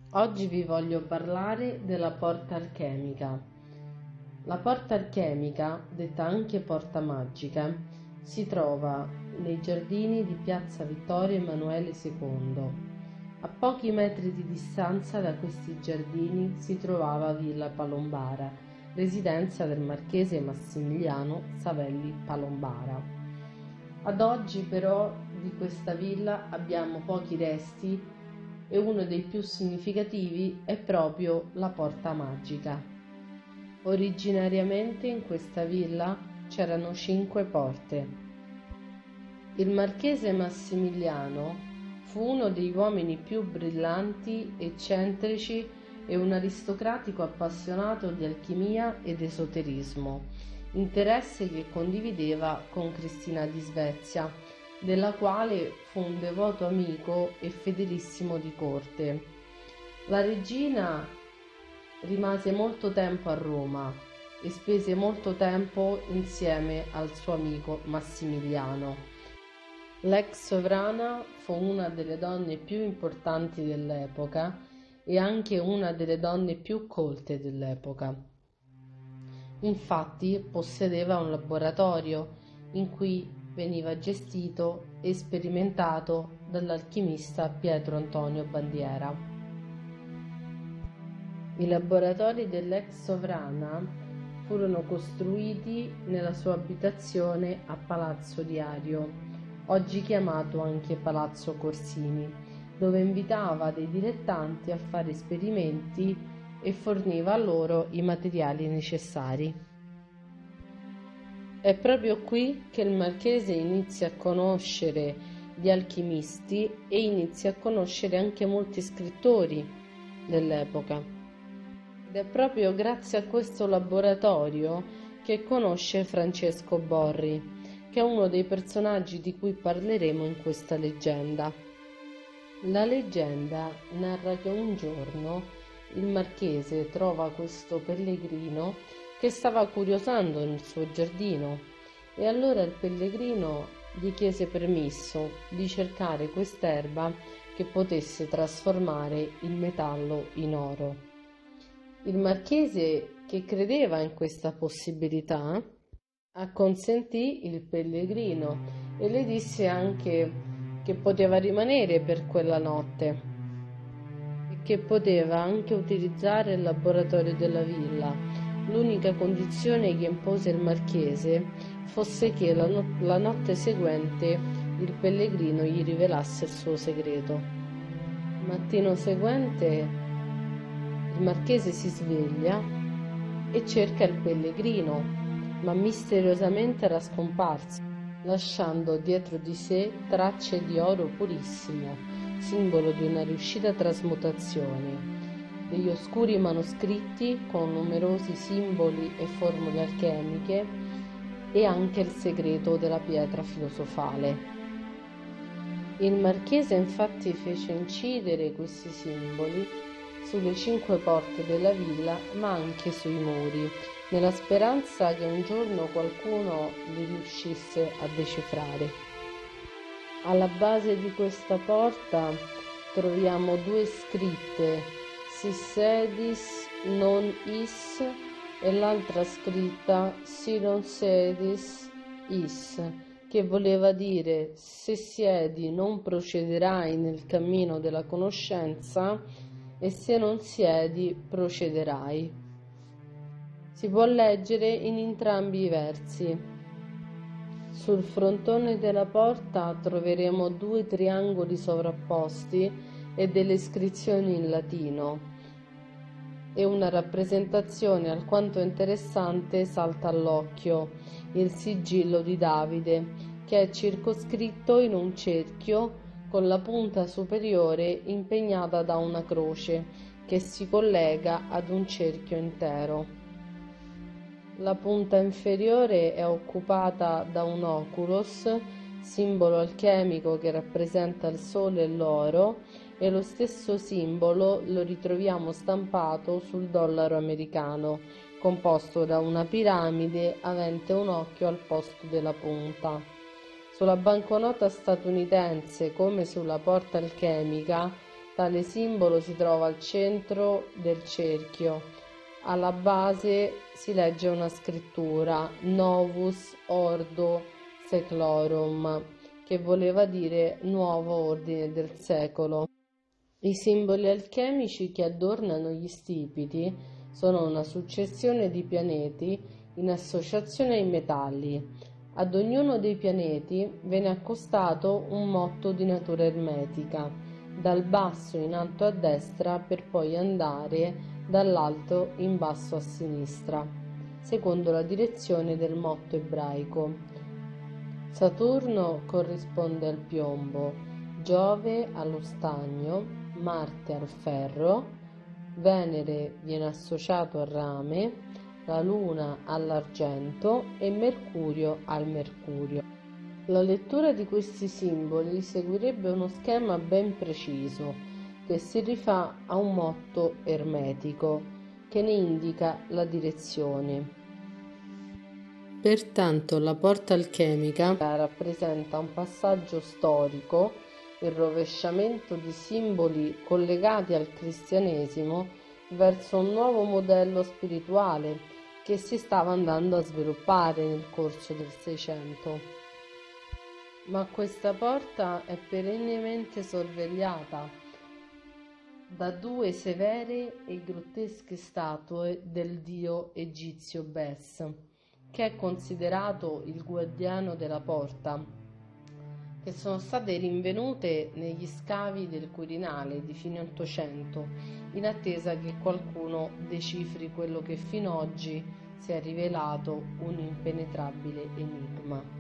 Oggi vi voglio parlare della porta alchemica. La porta alchemica, detta anche porta magica, si trova nei giardini di Piazza Vittorio Emanuele II. A pochi metri di distanza da questi giardini si trovava Villa Palombara, residenza del marchese Massimiliano Savelli Palombara. Ad oggi però di questa villa abbiamo pochi resti e uno dei più significativi è proprio la porta magica. Originariamente in questa villa c'erano 5 porte. Il marchese Massimiliano fu uno degli uomini più brillanti, eccentrici e un aristocratico appassionato di alchimia ed esoterismo, interesse che condivideva con Cristina di Svezia, della quale fu un devoto amico e fedelissimo di corte. La regina rimase molto tempo a Roma e spese molto tempo insieme al suo amico Massimiliano. L'ex sovrana fu una delle donne più importanti dell'epoca e anche una delle donne più colte dell'epoca. Infatti possedeva un laboratorio in cui veniva gestito e sperimentato dall'alchimista Pietro Antonio Bandiera. I laboratori dell'ex sovrana furono costruiti nella sua abitazione a Palazzo Diario, oggi chiamato anche Palazzo Corsini, dove invitava dei dilettanti a fare esperimenti e forniva loro i materiali necessari. È proprio qui che il marchese inizia a conoscere gli alchimisti e inizia a conoscere anche molti scrittori dell'epoca. Ed è proprio grazie a questo laboratorio che conosce Francesco Borri, che è uno dei personaggi di cui parleremo in questa leggenda. La leggenda narra che un giorno il marchese trova questo pellegrino che stava curiosando nel suo giardino e allora il pellegrino gli chiese permesso di cercare quest'erba che potesse trasformare il metallo in oro. Il marchese, che credeva in questa possibilità, acconsentì il pellegrino e le disse anche che poteva rimanere per quella notte e che poteva anche utilizzare il laboratorio della villa. L'unica condizione che impose il marchese fosse che la notte seguente il pellegrino gli rivelasse il suo segreto. Il mattino seguente il marchese si sveglia e cerca il pellegrino, ma misteriosamente era scomparso, lasciando dietro di sé tracce di oro purissimo, simbolo di una riuscita trasmutazione, degli oscuri manoscritti con numerosi simboli e formule alchemiche e anche il segreto della pietra filosofale. Il marchese infatti fece incidere questi simboli sulle 5 porte della villa, ma anche sui muri, nella speranza che un giorno qualcuno li riuscisse a decifrare. Alla base di questa porta troviamo 2 scritte, si sedis non is, e l'altra scritta si non sedis is, che voleva dire: se siedi non procederai nel cammino della conoscenza e se non siedi procederai. Si può leggere in entrambi i versi. Sul frontone della porta troveremo 2 triangoli sovrapposti e delle iscrizioni in latino, e una rappresentazione alquanto interessante salta all'occhio, il sigillo di Davide, che è circoscritto in un cerchio con la punta superiore impegnata da una croce che si collega ad un cerchio intero. La punta inferiore è occupata da un oculos, simbolo alchemico che rappresenta il sole e l'oro, e lo stesso simbolo lo ritroviamo stampato sul dollaro americano, composto da una piramide avente un occhio al posto della punta. Sulla banconota statunitense, come sulla porta alchemica, Tale simbolo si trova al centro del cerchio. Alla base si legge una scrittura Novus Ordo Seclorum, che voleva dire nuovo ordine del secolo. I simboli alchemici che adornano gli stipiti sono una successione di pianeti in associazione ai metalli. Ad ognuno dei pianeti viene accostato un motto di natura ermetica, dal basso in alto a destra per poi andare dall'alto in basso a sinistra, secondo la direzione del motto ebraico. Saturno corrisponde al piombo, Giove allo stagno, Marte al ferro, Venere viene associato al rame, la Luna all'argento e Mercurio al mercurio. La lettura di questi simboli seguirebbe uno schema ben preciso che si rifà a un motto ermetico che ne indica la direzione. Pertanto la porta alchemica rappresenta un passaggio storico, il rovesciamento di simboli collegati al cristianesimo verso un nuovo modello spirituale che si stava andando a sviluppare nel corso del Seicento. Ma questa porta è perennemente sorvegliata da due severe e grottesche statue del dio egizio Bes, che è considerato il guardiano della porta, che sono state rinvenute negli scavi del Quirinale di fine Ottocento, in attesa che qualcuno decifri quello che fino ad oggi si è rivelato un impenetrabile enigma.